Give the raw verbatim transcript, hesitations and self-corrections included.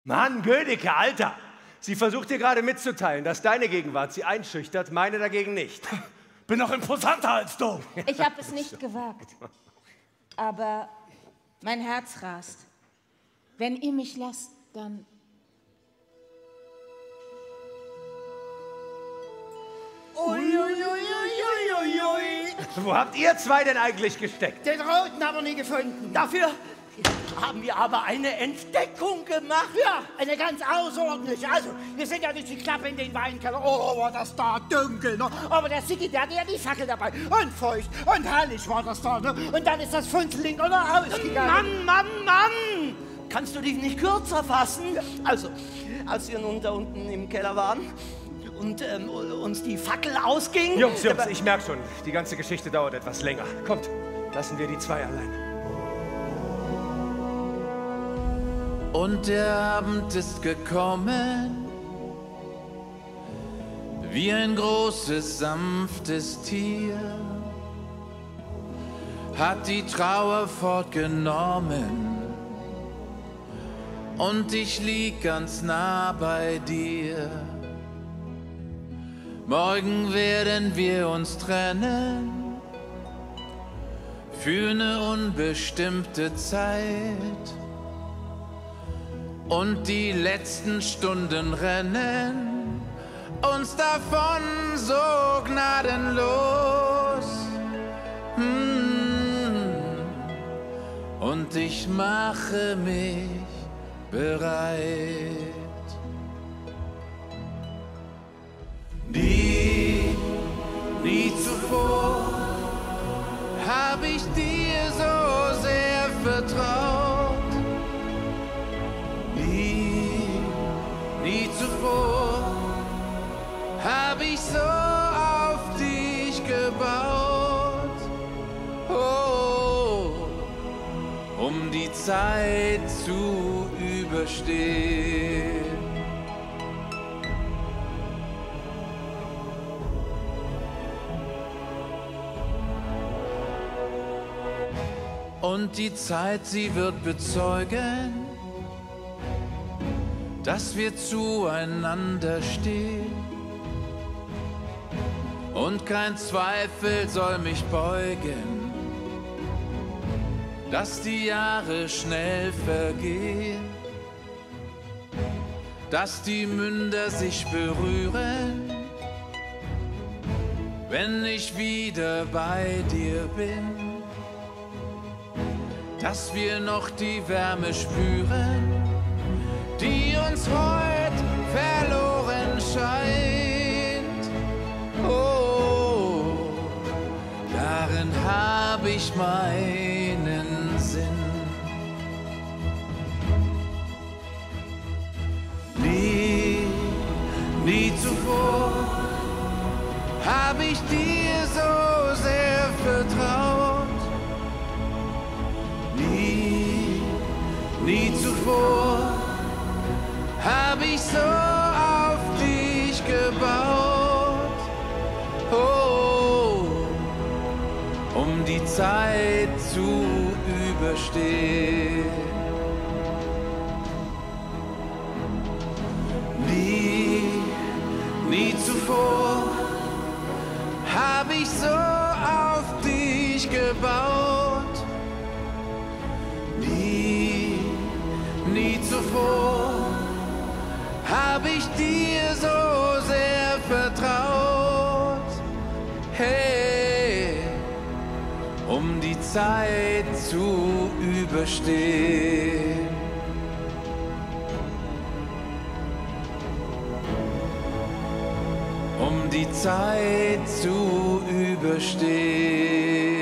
Mann, Gödeke, Alter! Sie versucht dir gerade mitzuteilen, dass deine Gegenwart sie einschüchtert, meine dagegen nicht. Bin noch imposanter als du. Ich habe es nicht gewagt. Aber mein Herz rast. Wenn ihr mich lasst, dann... Uiuiuiuiuiui. Wo habt ihr zwei denn eigentlich gesteckt? Den Roten haben wir nie gefunden. Dafür haben wir aber eine Entdeckung gemacht. Ja, eine ganz außerordentliche. Also, wir sind ja durch die Klappe in den Weinkeller. Oh, war das da dunkel, ne? Aber der Sigi, der hatte ja die Fackel dabei. Und feucht und herrlich war das da, ne? Und dann ist das Funzelling oder ausgegangen. Mann, Mann, Mann! Kannst du dich nicht kürzer fassen? Also, als wir nun da unten im Keller waren und ähm, uns die Fackel ausging... Jungs, Jungs, ich merke schon, die ganze Geschichte dauert etwas länger. Kommt, lassen wir die zwei allein. Und der Abend ist gekommen, wie ein großes, sanftes Tier, hat die Trauer fortgenommen und ich lieg ganz nah bei dir. Morgen werden wir uns trennen für eine unbestimmte Zeit. Und die letzten Stunden rennen uns davon so gnadenlos. Hm. Und ich mache mich bereit. Nie, nie zuvor hab ich dir so sehr vertraut. Nie zuvor hab ich so auf dich gebaut, oh, um die Zeit zu überstehen. Und die Zeit, sie wird bezeugen, dass wir zueinander stehen. Und kein Zweifel soll mich beugen, dass die Jahre schnell vergehen, dass die Münder sich berühren, wenn ich wieder bei dir bin, dass wir noch die Wärme spüren, die uns heut verloren scheint. Oh, darin hab ich meinen Sinn. Nie, nie zuvor hab ich dir so sehr vertraut. Nie, nie zuvor hab ich so auf dich gebaut, oh, um die Zeit zu überstehen. Nie, nie zuvor hab ich so auf dich gebaut. Nie, nie zuvor hab ich dir so sehr vertraut, hey, um die Zeit zu überstehen. Um die Zeit zu überstehen.